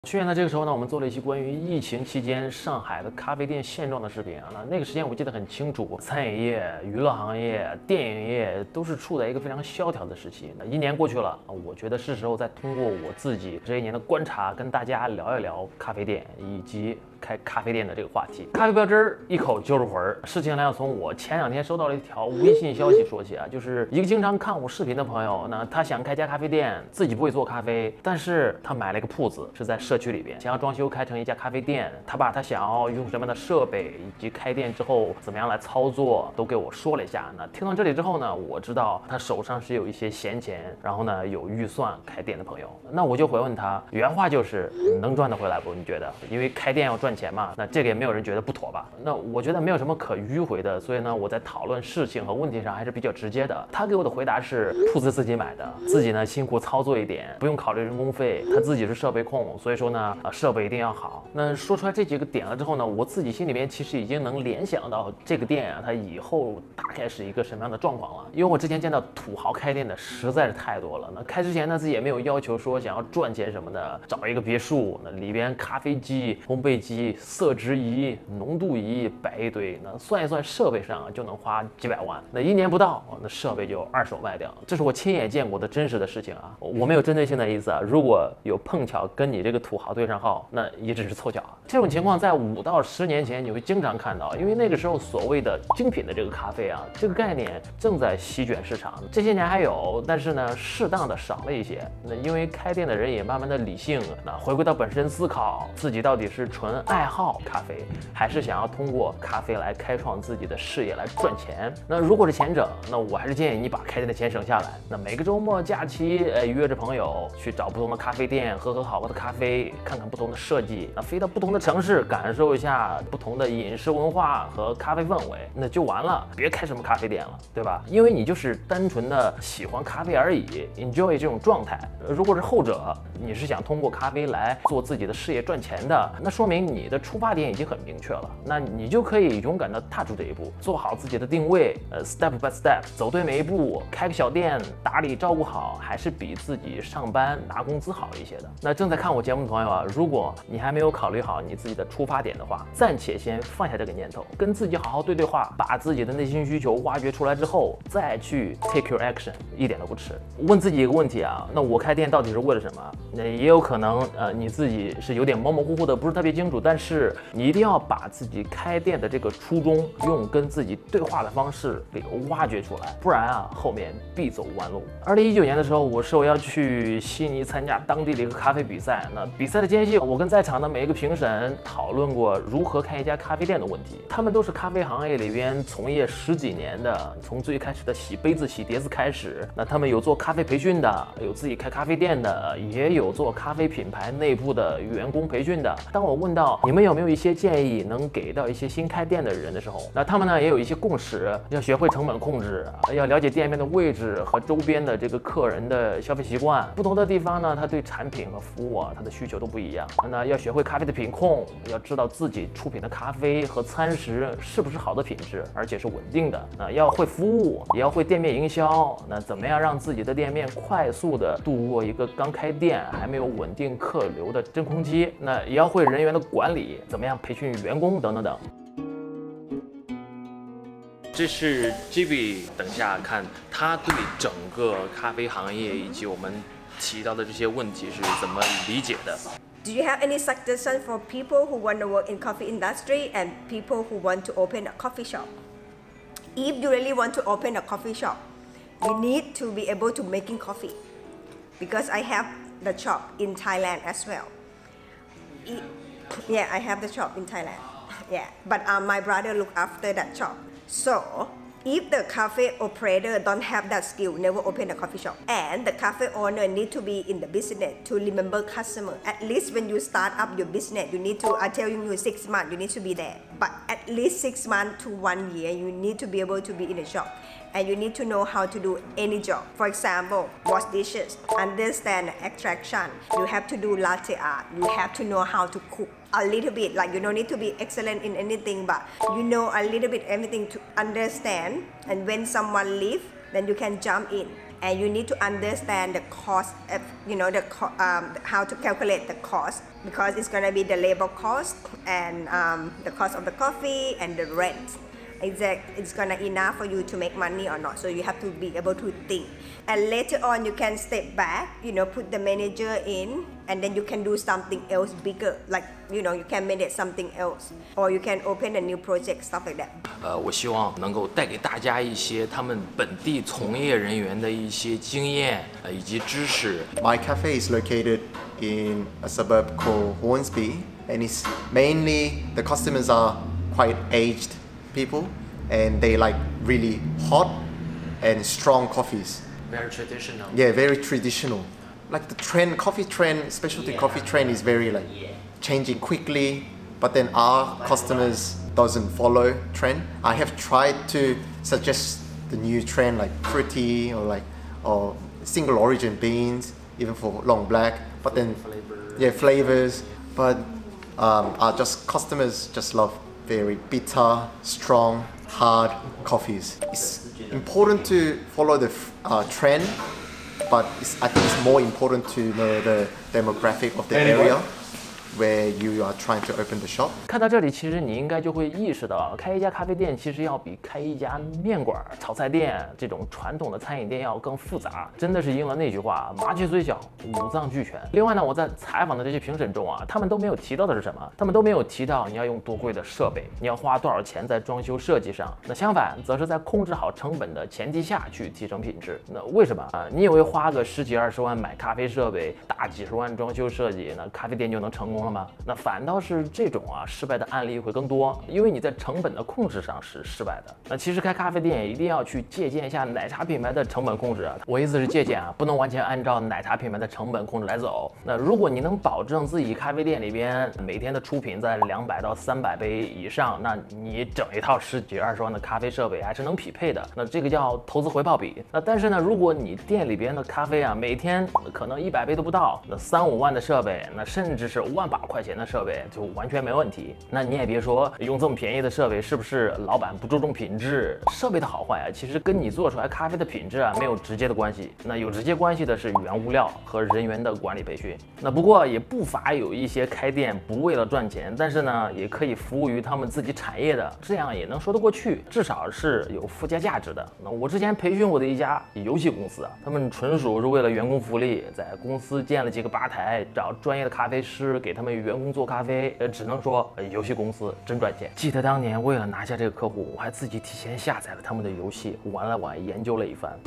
去年的这个时候呢，我们做了一期关于疫情期间上海的咖啡店现状的视频啊。那个时间我记得很清楚，餐饮业、娱乐行业、电影业都是处在一个非常萧条的时期。那1年过去了，我觉得是时候再通过我自己这一年的观察，跟大家聊一聊咖啡店以及开咖啡店的这个话题。咖啡标汁儿一口就入魂儿。事情呢要从我前2天收到了一条微信消息说起啊，就是一个经常看我视频的朋友，那他想开家咖啡店，自己不会做咖啡，但是他买了一个铺子，是在社区里边，想要装修开成一家咖啡店。他把他想要用什么样的设备，以及开店之后怎么样来操作，都给我说了一下。那听到这里之后呢，我知道他手上是有一些闲钱，然后呢有预算开店的朋友，那我就回问他，原话就是能赚得回来不？你觉得？因为开店要赚钱嘛，那这个也没有人觉得不妥吧？那我觉得没有什么可迂回的，所以呢，我在讨论事情和问题上还是比较直接的。他给我的回答是，铺子自己买的，自己呢辛苦操作一点，不用考虑人工费，他自己是设备控，所以说呢，设备一定要好。那说出来这几个点了之后呢，我自己心里面其实已经能联想到这个店啊，它以后大概是一个什么样的状况了。因为我之前见到土豪开店的实在是太多了。那开之前呢，自己也没有要求说想要赚钱什么的，找一个别墅，那里边咖啡机、烘焙机、色值仪、浓度仪摆一堆，那算一算设备上就能花几百万。那1年不到，那设备就二手卖掉。这是我亲眼见过的真实的事情啊，我没有针对性的意思啊。如果有碰巧跟你这个土豪对上号，那也只是凑巧。这种情况在5到10年前你会经常看到，因为那个时候所谓的精品的这个咖啡啊，这个概念正在席卷市场。这些年还有，但是呢，适当的少了一些。那因为开店的人也慢慢的理性，那回归到本身思考，自己到底是纯爱好咖啡，还是想要通过咖啡来开创自己的事业来赚钱。那如果是前者，那我还是建议你把开店的钱省下来，那每个周末假期，约着朋友去找不同的咖啡店，喝好喝的咖啡，看看不同的设计，那飞到不同的城市，感受一下不同的饮食文化和咖啡氛围，那就完了。别开什么咖啡店了，对吧？因为你就是单纯的喜欢咖啡而已 ，enjoy 这种状态。如果是后者，你是想通过咖啡来做自己的事业赚钱的，那说明你的出发点已经很明确了，那你就可以勇敢的踏出这一步，做好自己的定位，step by step 走对每一步，开个小店，打理照顾好，还是比自己上班拿工资好一些的。那正在看我节目的朋友啊，如果你还没有考虑好你自己的出发点的话，暂且先放下这个念头，跟自己好好对话，把自己的内心需求挖掘出来之后，再去 take your action， 一点都不迟。问自己一个问题啊，那我开店到底是为了什么？那也有可能你自己是有点模模糊糊的，不是特别清楚，但是你一定要把自己开店的这个初衷，用跟自己对话的方式给挖掘出来，不然啊，后面必走弯路。2019年的时候，我受邀去悉尼参加当地的一个咖啡比赛。那比赛的间隙，我跟在场的每一个评审讨论过如何开一家咖啡店的问题。他们都是咖啡行业里边从业10几年的，从最开始的洗杯子、洗碟子开始。那他们有做咖啡培训的，有自己开咖啡店的，也有做咖啡品牌内部的员工培训的。当我问到你们有没有一些建议能给到一些新开店的人的时候，那他们呢也有一些共识，要学会成本控制，要了解店面的位置和周边的这个客人的消费习惯。不同的地方呢，他对产品和服务啊，他的需求都不一样。那要学会咖啡的品控，要知道自己出品的咖啡和餐食是不是好的品质，而且是稳定的。要会服务，也要会店面营销。那怎么样让自己的店面快速的度过一个刚开店还没有稳定客流的真空期？那也要会人员的管理，怎么样培训员工等等等。这是 GB， 等一下看他对整个咖啡行业以及我们提到的这些问题是怎么理解的。 Do you have any suggestion for people who want to work in coffee industry and people who want to open a coffee shop? If you really want to open a coffee shop, you need to be able to making coffee, because I have the shop in Thailand as well. Yeah, I have the shop in Thailand. Yeah, but my brother look after that shop. So if the cafe operator don't have that skill, never open a coffee shop. And the cafe owner need to be in the business to remember customer. At least when you start up your business, you need to, I tell you 6 months, you need to be there. But at least 6 months to 1 year, you need to be able to be in a shop. And you need to know how to do any job. For example, wash dishes, understand extraction. You have to do latte art. You have to know how to cook a little bit. Like you don't need to be excellent in anything, but you know a little bit everything to understand. And when someone leave, then you can jump in. and you need to understand the cost of, how to calculate the cost, because it's going to be the labor cost and the cost of the coffee and the rent. It's gonna enough for you to make money or not. So you have to be able to think. And later on, you can step back, put the manager in, and then you can do something else bigger. Like, you can manage something else, or you can open a new project, stuff like that. 我希望能够带给大家一些他们本地从业人员的一些经验以及知识。 My cafe is located in a suburb called Hornsby, and it's mainly the customers are quite aged people, and they like really hot and strong coffees. Very traditional. Yeah, very traditional. Like the trend, coffee trend, specialty coffee trend is very like changing quickly, but then our customers doesn't follow trend. I have tried to suggest the new trend like fruity or single origin beans, even for long black, but then flavors, but our customers just love very bitter, strong, hard coffees. It's important to follow the trend, but I think it's more important to know the demographic of the area where you are trying to open the shop. 看到这里，其实你应该就会意识到，开一家咖啡店其实要比开一家面馆、炒菜店这种传统的餐饮店要更复杂。真的是应了那句话：麻雀虽小，五脏俱全。另外呢，我在采访的这些评审中啊，他们都没有提到的是什么？他们都没有提到你要用多贵的设备，你要花多少钱在装修设计上。那相反，则是在控制好成本的前提下去提升品质。那为什么啊？你以为花个10几20万买咖啡设备，大几十万装修设计，那咖啡店就能成功了吗？那反倒是这种失败的案例会更多，因为你在成本的控制上是失败的。那其实开咖啡店一定要去借鉴一下奶茶品牌的成本控制啊。我意思是借鉴啊，不能完全按照奶茶品牌的成本控制来走。那如果你能保证自己咖啡店里边每天的出品在200到300杯以上，那你整一套10几20万的咖啡设备还是能匹配的。那这个叫投资回报比。那但是呢，如果你店里边的咖啡啊，每天可能100杯都不到，那3、5万的设备，那甚至是万把块钱的设备就完全没问题。那你也别说用这么便宜的设备是不是老板不注重品质？设备的好坏啊，其实跟你做出来咖啡的品质啊没有直接的关系。那有直接关系的是原物料和人员的管理培训。那不过也不乏有一些开店不为了赚钱，但是呢也可以服务于他们自己产业的，这样也能说得过去，至少是有附加价值的。那我之前培训过的一家游戏公司啊，他们纯属是为了员工福利，在公司建了几个吧台，找专业的咖啡师给他们员工做咖啡，只能说游戏公司真赚钱。记得当年为了拿下这个客户，我还自己提前下载了他们的游戏，玩了玩，研究了一番。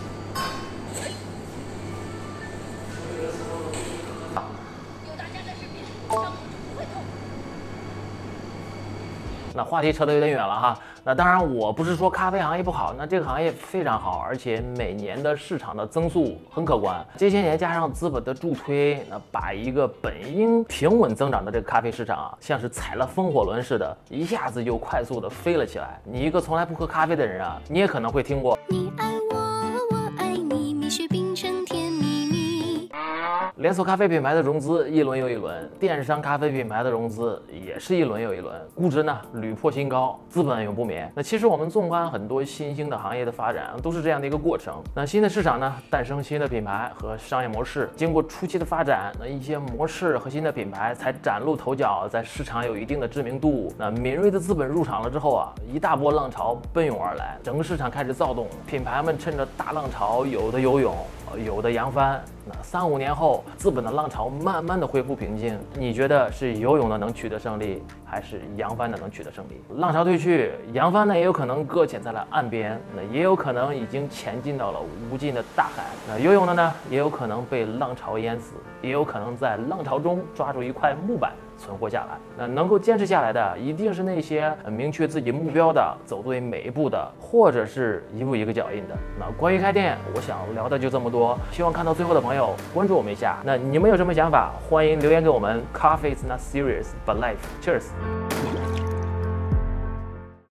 那话题扯得有点远了哈。那当然，我不是说咖啡行业不好，那这个行业非常好，而且每年的市场的增速很可观。这些年加上资本的助推，那把一个本应平稳增长的这个咖啡市场啊，像是踩了风火轮似的，一下子就快速的飞了起来。你一个从来不喝咖啡的人啊，你也可能会听过。你爱我，我爱你，蜜雪冰城甜蜜蜜。连锁咖啡品牌的融资一轮又一轮，电商咖啡品牌的融资也是一轮又一轮，估值呢屡破新高，资本永不眠。那其实我们纵观很多新兴的行业的发展，都是这样的一个过程。那新的市场呢，诞生新的品牌和商业模式，经过初期的发展，那一些模式和新的品牌才崭露头角，在市场有一定的知名度。那敏锐的资本入场了之后啊，一大波浪潮奔涌而来，整个市场开始躁动，品牌们趁着大浪潮，有的游泳，有的扬帆。那3、5年后，资本的浪潮慢慢的恢复平静，你觉得是游泳的能取得胜利，还是扬帆的能取得胜利？浪潮退去，扬帆呢也有可能搁浅在了岸边，那也有可能已经前进到了无尽的大海。那游泳的呢，也有可能被浪潮淹死，也有可能在浪潮中抓住一块木板存活下来。那能够坚持下来的，一定是那些明确自己目标的，走对每一步的，或者是一步一个脚印的。那关于开店，我想聊的就这么多，希望看到最后的朋友关注我们一下。那你们有什么想法，欢迎留言给我们。Coffee is not serious but life. Cheers.